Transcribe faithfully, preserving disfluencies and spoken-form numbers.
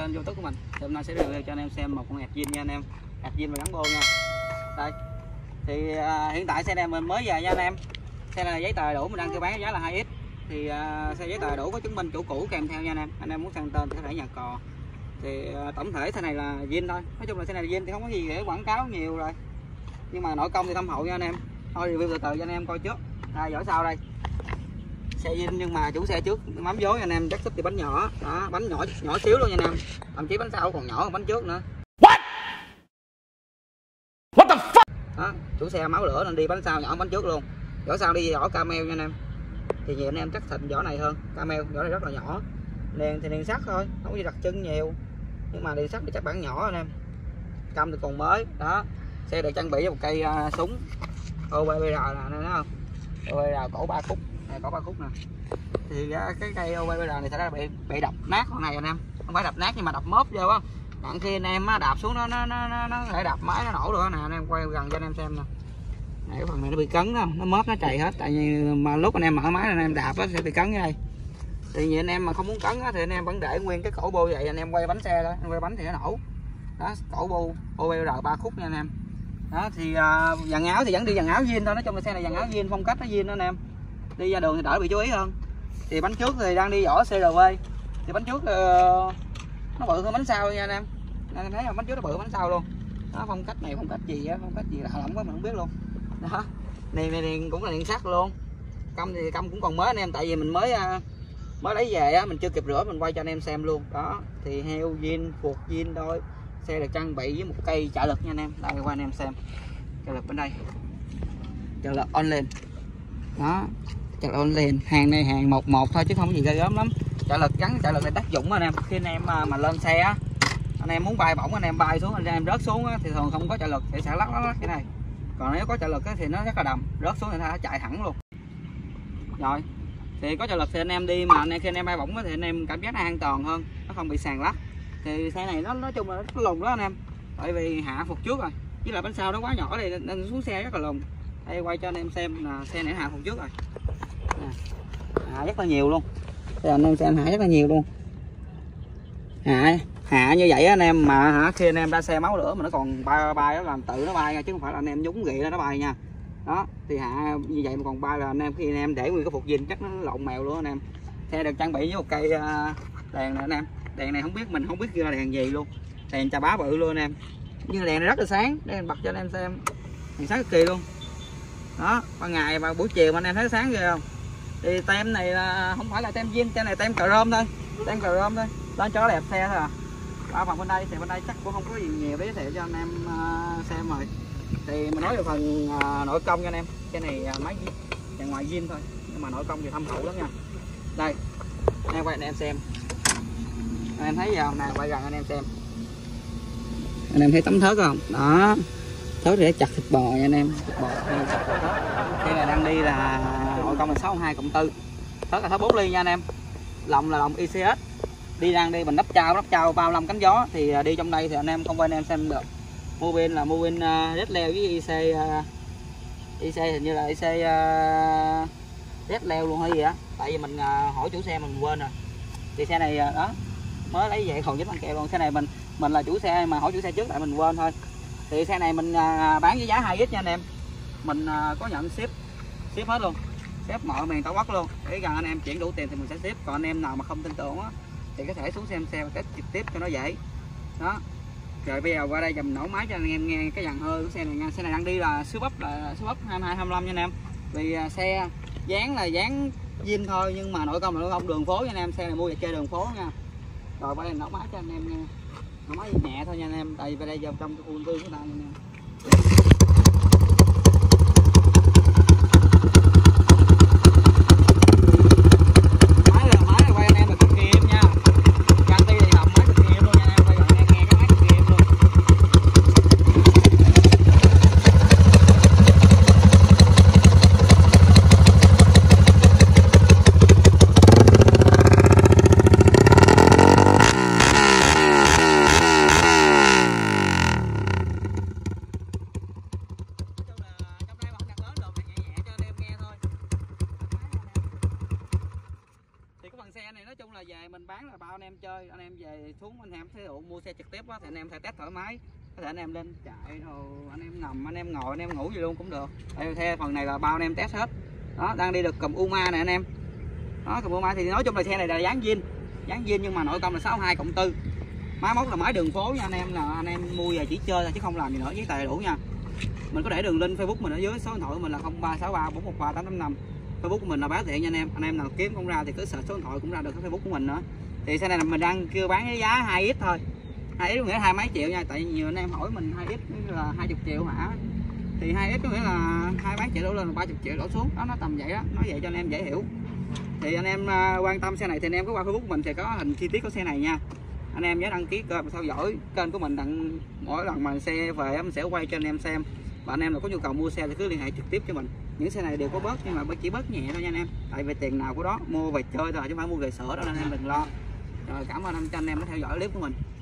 kênh YouTube của mình. Thì hôm nay sẽ review cho anh em xem một con hạt zin nha anh em, hạt zin và gắn bô nha. Đây thì à, hiện tại xe này mình mới về nha anh em. Xe này là giấy tờ đủ, mình đang kêu bán giá là hai x. Thì à, xe giấy tờ đủ có chứng minh chủ cũ kèm theo nha anh em. Anh em muốn sang tên thì có thể nhà cò. Thì à, tổng thể xe này là zin thôi. Nói chung là xe này là zin thì không có gì để quảng cáo nhiều rồi. Nhưng mà nội công thì thâm hậu nha anh em. Thôi review từ từ cho anh em coi trước. Đây vỏ sau đây. Xe zin nhưng mà chủ xe trước mắm dối anh em, chắc xích thì bánh nhỏ, đó, bánh nhỏ nhỏ xíu luôn nha anh em. Thậm chí bánh sau còn nhỏ hơn bánh trước nữa. What? What the fuck? Đó, chủ xe máu lửa nên đi bánh sau nhỏ hơn bánh trước luôn. Vỏ sau đi vỏ camel nha anh em. Thì nhiều anh em chắc thịnh vỏ này hơn, camel vỏ này rất là nhỏ. Đèn thì đèn sắt thôi, không có gì đặc trưng nhiều. Nhưng mà đèn sắt thì chắc bản nhỏ anh em. Căm thì còn mới, đó. Xe được trang bị với một cây uh, súng ô bê rờ nè, anh em thấy không? ô bê rờ cổ ba khúc, này cổ ba khúc nè. Thì uh, cái cây ô bê rờ này thật ra bị bị đập nát con này anh em. Không phải đập nát nhưng mà đập mớp vô á. Đặng khi anh em á, đạp xuống nó nó nó nó, nó để đập máy nó nổ được nè, anh em quay gần cho anh em xem nè. Này, cái phần này nó bị cấn đó, nó mớp nó chày hết, tại vì mà lúc anh em mở máy anh em đạp á sẽ bị cấn như đây. Thì như anh em mà không muốn cấn á, thì anh em vẫn để nguyên cái cổ bô vậy, anh em quay bánh xe thôi, anh quay bánh thì nó nổ. Đó, cổ bô ô bê rờ ba khúc nha anh em. Đó thì uh, dàn áo thì vẫn đi dàn áo zin thôi, nói chung là xe này dàn áo zin, phong cách nó zin đó anh em. Đi ra đường thì đỡ bị chú ý hơn. Thì bánh trước thì đang đi vỏ xê rờ vê. Thì bánh trước uh, nó bự hơn bánh sau nha anh em. Anh thấy không, bánh trước nó bự hơn bánh sau luôn. Đó, phong cách này phong cách gì á, phong cách gì lạ lẫm quá mình không biết luôn. Đó, đèn này đèn cũng là đèn sắt luôn. Căm thì căm cũng còn mới anh em, tại vì mình mới uh, mới lấy về á, mình chưa kịp rửa mình quay cho anh em xem luôn. Đó, thì heo zin, phuộc zin thôi. Xe được trang bị với một cây trợ lực nha anh em. Đây qua anh em xem. Trợ lực bên đây. Trợ lực online. Đó, trợ lực online. Hàng này hàng một một thôi chứ không có gì ghê gớm lắm. Trợ lực gắn trợ lực này tác dụng anh em. Khi anh em mà, mà lên xe á, anh em muốn bay bổng anh em bay xuống, anh em rớt xuống á, thì thường không có trợ lực thì sẽ lắc lắc lắc cái này. Còn nếu có trợ lực á, thì nó rất là đầm, rớt xuống thì nó chạy thẳng luôn. Rồi. Thì có trợ lực thì anh em đi mà anh em, khi anh em bay bổng á, thì anh em cảm giác nó an toàn hơn, nó không bị sàn lắc. Thì xe này nó nói chung là nó lùn đó anh em, tại vì hạ phục trước rồi, với lại bánh sau nó quá nhỏ đây nên xuống xe rất là lùn. Đây quay cho anh em xem là xe này hạ phục trước rồi, nè, hạ rất là nhiều luôn. Đây anh em xem hạ rất là nhiều luôn, hạ hạ như vậy anh em, mà hả khi anh em ra xe máu lửa mà nó còn bay bay nó làm tự nó bay nha, chứ không phải là anh em nhúng gị ra nó bay nha. Đó thì hạ như vậy mà còn bay là anh em, khi anh em để nguyên cái phục zin chắc nó lộn mèo luôn anh em. Xe được trang bị với một cây đèn này anh em. Đèn này không biết mình không biết là đèn gì luôn, đèn chà bá bự luôn anh em, nhưng đèn này rất là sáng. Để em bật cho anh em xem, đèn sáng cực kỳ luôn. Đó, ban ngày mà buổi chiều mà anh em thấy sáng ghê không. Thì tem này là không phải là tem zin, tem này tem cờ rôm thôi, tem cờ rôm thôi, lên cho nó đẹp xe thôi à. Qua phần bên đây thì bên đây chắc cũng không có gì nhiều để giới thiệu cho anh em uh, xem rồi. Thì mình nói về phần uh, nội công nha anh em. Cái này uh, máy dàn ngoài zin thôi, nhưng mà nội công thì thâm hậu lắm nha. Đây, anh em quay anh em xem. Anh em thấy gì không? Nè, quay gần anh em xem. Anh em thấy tấm thớt không? Đó. Thớt để chặt thịt bò nha anh em. Thịt bò. Đây là đang đi là nội công là sáu hai cộng tư. Thớt là thớt bốn ly nha anh em. Lòng là lòng i xê ét. Đi đang đi mình nắp trao, nắp trao ba mươi lăm cánh gió thì đi trong đây thì anh em không quay anh em xem được. Mua pin là mua pin red leo với i xê uh, i xê hình như là i xê uh, red leo luôn hay gì á. Tại vì mình uh, hỏi chủ xe mình quên rồi. Thì xe này uh, đó mới lấy vậy còn dính băng keo luôn. Xe này mình mình là chủ xe mà hỏi chủ xe trước tại mình quên thôi. Thì xe này mình à, bán với giá hai x nha anh em. Mình à, có nhận ship ship hết luôn, ship mọi miền tổ quốc luôn. Để gần anh em chuyển đủ tiền thì mình sẽ ship. Còn anh em nào mà không tin tưởng á thì có thể xuống xem xe và test trực tiếp cho nó dễ. Đó. Rồi bây giờ qua đây dùm nổ máy cho anh em nghe cái dàn hơi của xe này nha. Xe này đang đi là siêu bắp là siêu bắp hai mươi hai hai mươi lăm nha anh em. Vì à, xe dán là dán zin thôi nhưng mà nội công là nội công đường phố nha anh em. Xe này mua về chơi đường phố nha. Rồi qua đây nổ máy cho anh em nghe. Nổ máy nhẹ thôi nha anh em, tại vì bên đây vào trong cái khuôn tư của ta nha anh em. em chơi, anh em về xuống anh em thấy mua xe trực tiếp á thì anh em thể test thoải mái, có thể anh em lên chạy rồi anh em nằm, anh em ngồi, anh em ngủ gì luôn cũng được. Đây theo phần này là bao anh em test hết. Đó, đang đi được cùm Uma này anh em. Đó, cùm Uma thì nói chung là xe này là dán zin, dán zin nhưng mà nội công là sáu hai cộng tư. Máy móc là máy đường phố nha anh em, là anh em mua về chỉ chơi thôi chứ không làm gì nữa, giấy tờ đầy đủ nha. Mình có để đường link Facebook mình ở dưới, số điện thoại của mình là không ba sáu ba bốn một ba tám tám năm. Facebook của mình là báo tiện nha anh em. Anh em nào kiếm không ra thì cứ search số điện thoại cũng ra được cái Facebook của mình nữa. Thì xe này là mình đang kêu bán với giá hai x thôi. hai x có nghĩa là hai mấy triệu nha, tại nhiều anh em hỏi mình hai x là hai mươi triệu hả? Thì hai x có nghĩa là hai mấy triệu đổ lên là ba mươi triệu đổ xuống, đó nó tầm vậy đó, nói vậy cho anh em dễ hiểu. Thì anh em quan tâm xe này thì anh em có qua Facebook của mình thì có hình chi tiết của xe này nha. Anh em nhớ đăng ký kênh và theo dõi kênh của mình, đặng mỗi lần mà xe về mình sẽ quay cho anh em xem. Và anh em nào có nhu cầu mua xe thì cứ liên hệ trực tiếp cho mình. Những xe này đều có bớt nhưng mà chỉ bớt nhẹ thôi nha anh em, tại vì tiền nào của đó, mua về chơi thôi chứ không phải mua về sửa đâu, nên anh em đừng lo. Rồi cảm ơn anh cho anh em đã theo dõi clip của mình.